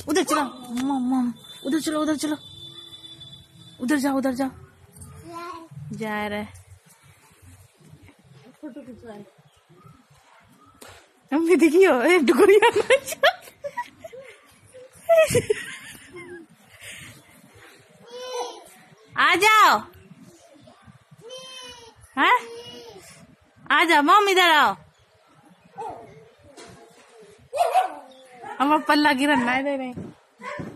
उधर चलो मम, उधर चलो उधर चलो, उधर जाओ उधर जाओ। जा रहे फोटो खिंचवाए। मम्मी देखियो डुगरिया आ जाओ। हैं आ जाओ मम, इधर आओ। हम पल्ला गिरन ना दे रहे।